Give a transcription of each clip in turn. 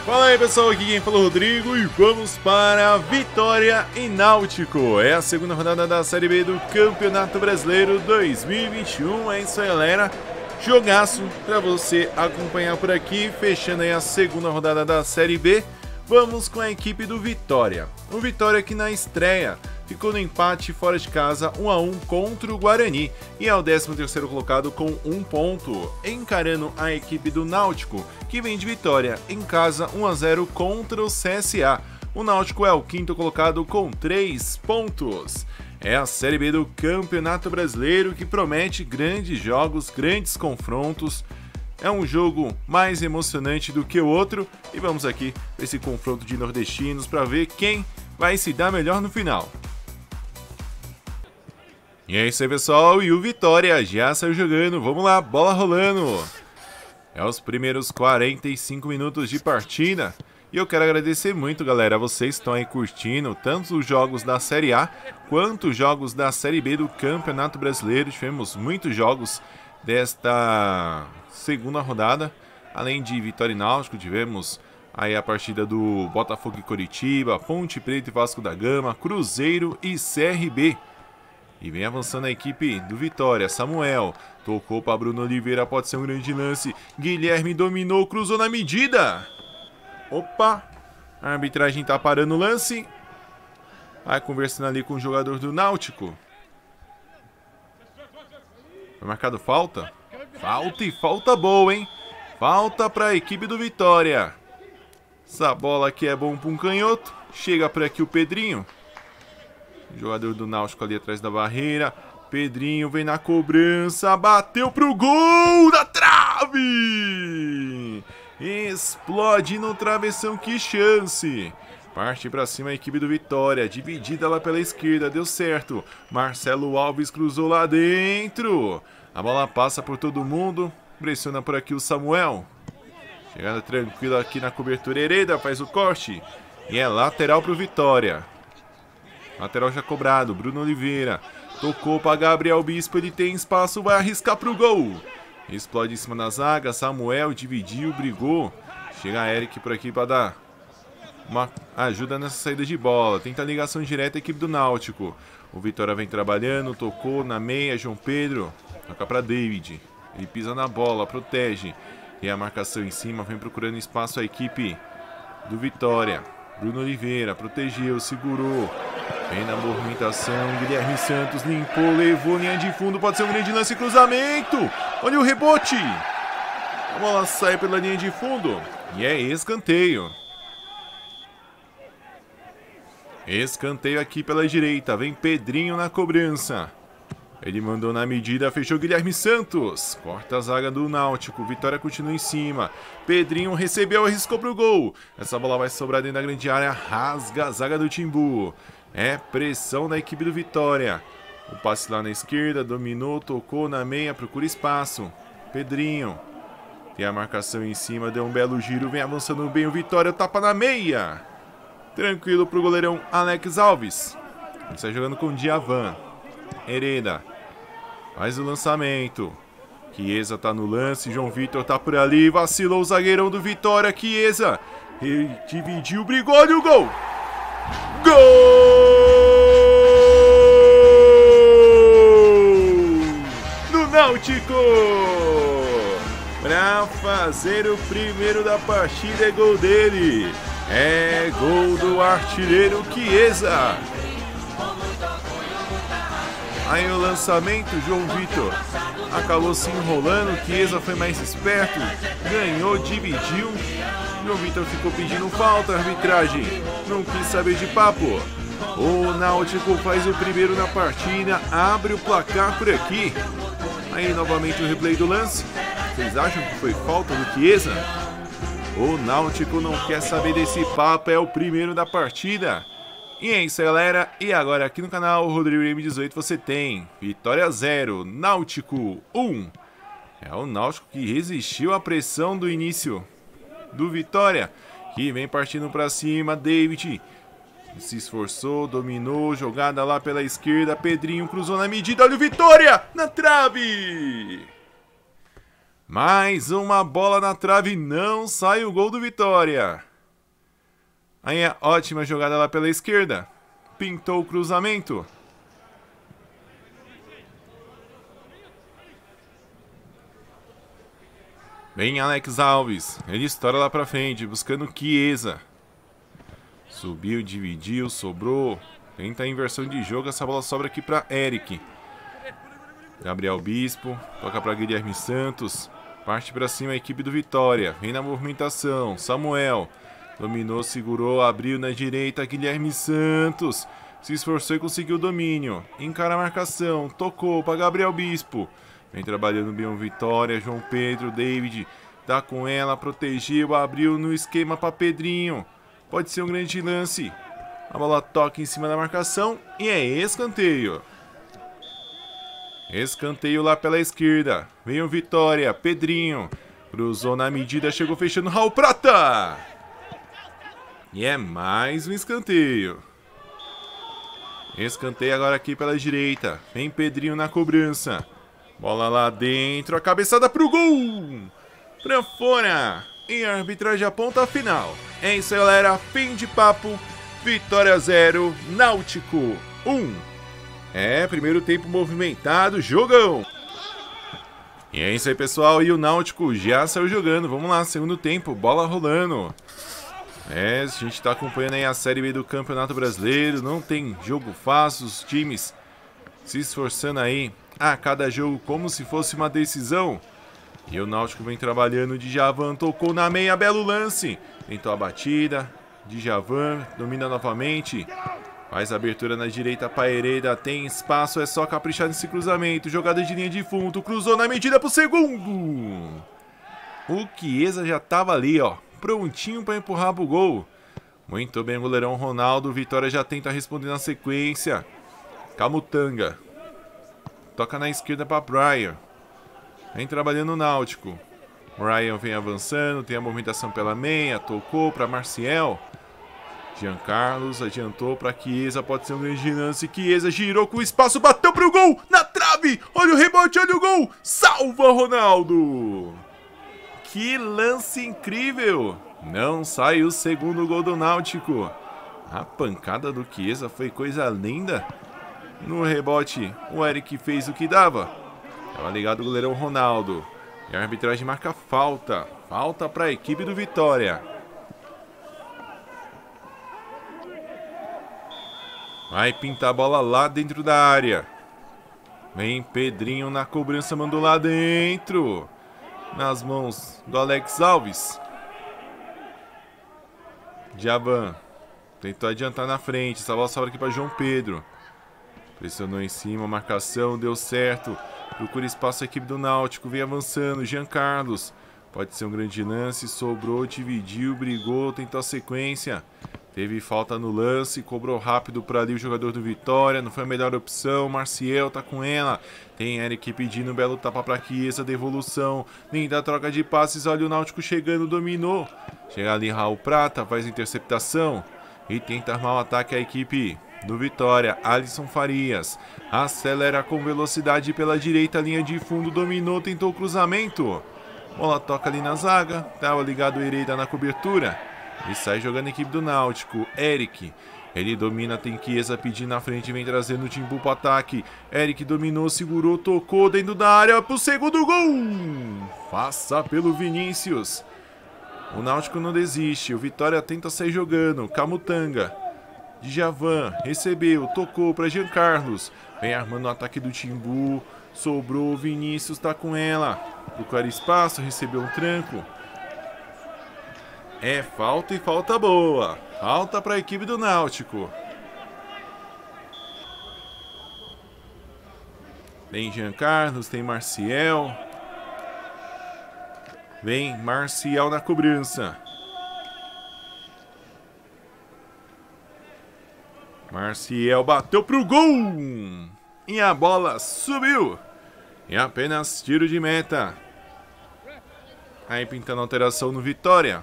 Fala aí pessoal, aqui quem fala é o Rodrigo e vamos para Vitória e Náutico. É a segunda rodada da Série B do Campeonato Brasileiro 2021. É isso aí, galera. Jogaço para você acompanhar por aqui, fechando aí a segunda rodada da Série B. Vamos com a equipe do Vitória. O Vitória que na estreia ficou no empate fora de casa 1 a 1 contra o Guarani e é o 13º colocado com 1 ponto, encarando a equipe do Náutico, que vem de vitória em casa 1 a 0 contra o CSA. O Náutico é o 5º colocado com 3 pontos. É a Série B do Campeonato Brasileiro que promete grandes jogos, grandes confrontos. É um jogo mais emocionante do que o outro e vamos aqui para esse confronto de nordestinos para ver quem vai se dar melhor no final. E é isso aí, pessoal, e o Vitória já saiu jogando, vamos lá, bola rolando. É os primeiros 45 minutos de partida e eu quero agradecer muito, galera, a vocês que estão aí curtindo tanto os jogos da Série A quanto os jogos da Série B do Campeonato Brasileiro. Tivemos muitos jogos desta segunda rodada, além de Vitória e Náutico, tivemos aí a partida do Botafogo e Coritiba, Ponte Preta e Vasco da Gama, Cruzeiro e CRB. E vem avançando a equipe do Vitória, Samuel, tocou para Bruno Oliveira, pode ser um grande lance, Guilherme dominou, cruzou na medida. Opa, a arbitragem tá parando o lance, vai conversando ali com o jogador do Náutico. Foi marcado falta? Falta e falta boa, hein? Falta para a equipe do Vitória. Essa bola aqui é bom para um canhoto, chega por aqui o Pedrinho. Jogador do Náutico ali atrás da barreira. Pedrinho vem na cobrança. Bateu pro gol da trave. Explode no travessão, que chance. Parte pra cima a equipe do Vitória. Dividida lá pela esquerda, deu certo. Marcelo Alves cruzou lá dentro. A bola passa por todo mundo. Pressiona por aqui o Samuel. Chegada tranquila aqui na cobertura. Hereda faz o corte. E é lateral pro Vitória. Lateral já cobrado, Bruno Oliveira, tocou para Gabriel Bispo, ele tem espaço, vai arriscar pro gol. Explode em cima da zaga, Samuel dividiu, brigou. Chega a Eric por aqui para dar uma ajuda nessa saída de bola. Tenta a ligação direta a equipe do Náutico. O Vitória vem trabalhando, tocou na meia, João Pedro, toca para David. Ele pisa na bola, protege. E a marcação em cima, vem procurando espaço a equipe do Vitória. Bruno Oliveira protegeu, segurou. Vem na movimentação, Guilherme Santos limpou, levou, linha de fundo, pode ser um grande lance, cruzamento. Olha o rebote. A bola sai pela linha de fundo e é escanteio. Escanteio aqui pela direita, vem Pedrinho na cobrança. Ele mandou na medida, fechou Guilherme Santos. Corta a zaga do Náutico, Vitória continua em cima. Pedrinho recebeu, arriscou pro gol. Essa bola vai sobrar dentro da grande área, rasga a zaga do Timbu. É pressão da equipe do Vitória. O passe lá na esquerda, dominou, tocou na meia, procura espaço. Pedrinho. Tem a marcação em cima, deu um belo giro, vem avançando bem o Vitória, tapa na meia. Tranquilo pro goleirão Alex Alves. Ele está jogando com o Djavan. Hereda. Faz o lançamento. Chiesa tá no lance, João Vitor tá por ali, vacilou o zagueirão do Vitória, Chiesa. Ele dividiu, brigou, olha o gol. Gol do Náutico! Para fazer o primeiro da partida é gol dele. É gol do artilheiro Chiesa. Aí o lançamento, João Vitor acabou se enrolando, Chiesa foi mais esperto, ganhou, dividiu. João Vitor ficou pedindo falta, a arbitragem não quis saber de papo. O Náutico faz o primeiro na partida, abre o placar por aqui. Aí novamente o replay do lance. Vocês acham que foi falta do Chiesa? O Náutico não quer saber desse papo, é o primeiro da partida. E é isso aí, galera, e agora aqui no canal Rodrigo M18 você tem Vitória 0, Náutico 1. É o Náutico que resistiu à pressão do início do Vitória, que vem partindo para cima, David se esforçou, dominou, jogada lá pela esquerda, Pedrinho cruzou na medida, olha o Vitória, na trave! Mais uma bola na trave, não sai o gol do Vitória. Aí é ótima jogada lá pela esquerda. Pintou o cruzamento. Vem Alex Alves. Ele estoura lá pra frente, buscando Chiesa. Subiu, dividiu, sobrou. Tenta a inversão de jogo. Essa bola sobra aqui pra Eric. Gabriel Bispo. Toca pra Guilherme Santos. Parte pra cima a equipe do Vitória. Vem na movimentação. Samuel. Dominou, segurou, abriu na direita. Guilherme Santos. Se esforçou e conseguiu o domínio. Encara a marcação. Tocou pra Gabriel Bispo. Vem trabalhando bem o Vitória. João Pedro, David. Tá com ela, protegeu, abriu no esquema pra Pedrinho. Pode ser um grande lance. A bola toca em cima da marcação e é escanteio. Escanteio lá pela esquerda. Vem o Vitória, Pedrinho. Cruzou na medida, chegou fechando Raul Prata. E é mais um escanteio. Escanteio agora aqui pela direita. Vem Pedrinho na cobrança. Bola lá dentro, a cabeçada pro gol. Pra fora. E a arbitragem aponta a final. É isso aí, galera. Fim de papo. Vitória 0, Náutico 1. Primeiro tempo movimentado, jogão. E é isso aí, pessoal. E o Náutico já saiu jogando. Vamos lá, segundo tempo, bola rolando. A gente tá acompanhando aí a Série B do Campeonato Brasileiro. Não tem jogo fácil, os times se esforçando aí a cada jogo como se fosse uma decisão. E o Náutico vem trabalhando. Djavan tocou na meia, belo lance. Tentou a batida. Djavan domina novamente. Faz a abertura na direita para Hereda. Tem espaço, é só caprichar nesse cruzamento. Jogada de linha de fundo. Cruzou na medida pro segundo. O Chiesa já tava ali, ó. Prontinho para empurrar pro gol. Muito bem, goleirão Ronaldo. Vitória já tenta responder na sequência. Camutanga. Toca na esquerda para Brian. Vem trabalhando o Náutico. Ryan vem avançando, tem a movimentação pela meia, tocou para Marcial. Jean Carlos adiantou para Chiesa, pode ser um grande lance. Chiesa girou com espaço, bateu pro gol, na trave. Olha o rebote, olha o gol. Salva Ronaldo. Que lance incrível. Não sai o segundo gol do Náutico. A pancada do Chiesa foi coisa linda. No rebote, o Eric fez o que dava. Tava ligado o goleirão Ronaldo. E a arbitragem marca falta. Falta para a equipe do Vitória. Vai pintar a bola lá dentro da área. Vem Pedrinho na cobrança, mandou lá dentro. Nas mãos do Alex Alves. Djavan tentou adiantar na frente. Essa bola sobra aqui para João Pedro. Pressionou em cima, marcação, deu certo. Procura espaço a equipe do Náutico, vem avançando, Jean Carlos. Pode ser um grande lance, sobrou, dividiu, brigou, tentou a sequência. Teve falta no lance, cobrou rápido para ali o jogador do Vitória, não foi a melhor opção. Marcial tá com ela, tem Eric pedindo um belo tapa para Chiesa, devolução. Linda troca de passes, olha o Náutico chegando, dominou. Chega ali Raul Prata, faz interceptação e tenta armar o ataque a equipe do Vitória. Alisson Farias acelera com velocidade pela direita, linha de fundo, dominou, tentou o cruzamento. Bola toca ali na zaga, tava ligado o Hereda na cobertura e sai jogando a equipe do Náutico. Eric, ele domina, tem Chiesa pedindo na frente, vem trazendo o Timbu pro ataque. Eric dominou, segurou, tocou dentro da área pro segundo gol. Passa pelo Vinícius. O Náutico não desiste, o Vitória tenta sair jogando. Camutanga. Djavan recebeu, tocou para Jean Carlos. Vem armando o ataque do Timbu. Sobrou, Vinícius tá com ela. Procura espaço, recebeu um tranco. É falta e falta boa. Falta para a equipe do Náutico. Vem Jean Carlos, tem Marcial. Vem Marcial na cobrança. Marcial bateu pro gol. E a bola subiu. E apenas tiro de meta. Aí pintando alteração no Vitória.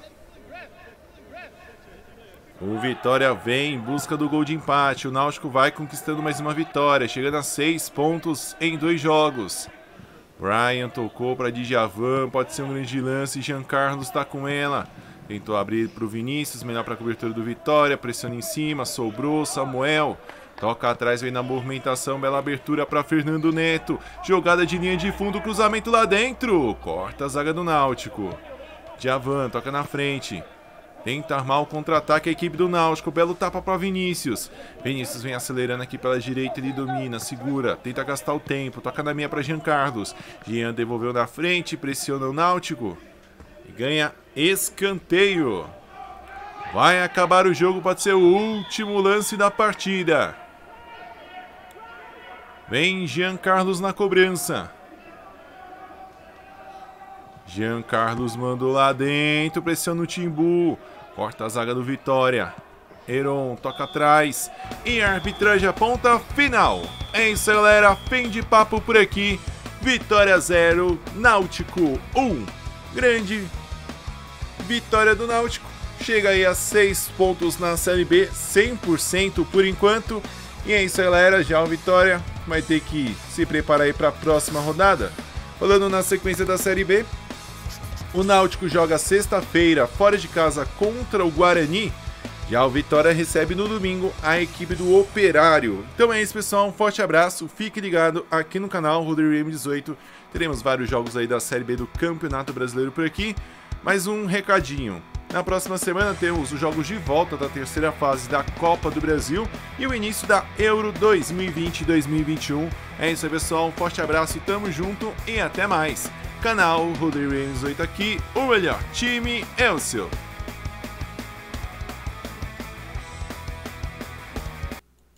O Vitória vem em busca do gol de empate. O Náutico vai conquistando mais uma vitória, chegando a 6 pontos em 2 jogos. Brian tocou para Djavan, pode ser um grande lance. Jean Carlos está com ela. Tentou abrir para o Vinícius, melhor para a cobertura do Vitória, pressiona em cima, sobrou, Samuel. Toca atrás, vem na movimentação, bela abertura para Fernando Neto. Jogada de linha de fundo, cruzamento lá dentro. Corta a zaga do Náutico. Djavan toca na frente. Tenta armar o contra-ataque a equipe do Náutico. Belo tapa para Vinícius. Vinícius vem acelerando aqui pela direita, ele domina, segura, tenta gastar o tempo. Toca na minha para Jean Carlos. Jean devolveu na frente, pressiona o Náutico. E ganha escanteio. Vai acabar o jogo, pode ser o último lance da partida. Vem Jean Carlos na cobrança. Jean Carlos mandou lá dentro, pressiona o Timbu. Corta a zaga do Vitória. Heron toca atrás. E a arbitragem aponta final. É isso, galera. Fim de papo por aqui. Vitória 0, Náutico 1. Grande vitória do Náutico. Chega aí a 6 pontos na Série B, 100% por enquanto. E é isso, galera. Já o Vitória vai ter que se preparar aí para a próxima rodada. Falando na sequência da Série B, o Náutico joga sexta-feira fora de casa contra o Guarani. Já o Vitória recebe no domingo a equipe do Operário. Então é isso, pessoal. Um forte abraço. Fique ligado aqui no canal Rodeio M18. Teremos vários jogos aí da Série B do Campeonato Brasileiro por aqui. Mais um recadinho. Na próxima semana temos os jogos de volta da terceira fase da Copa do Brasil e o início da Euro 2020-2021. É isso aí, pessoal. Um forte abraço, tamo junto e até mais. Canal Rodeio M18 aqui, o melhor time é o seu.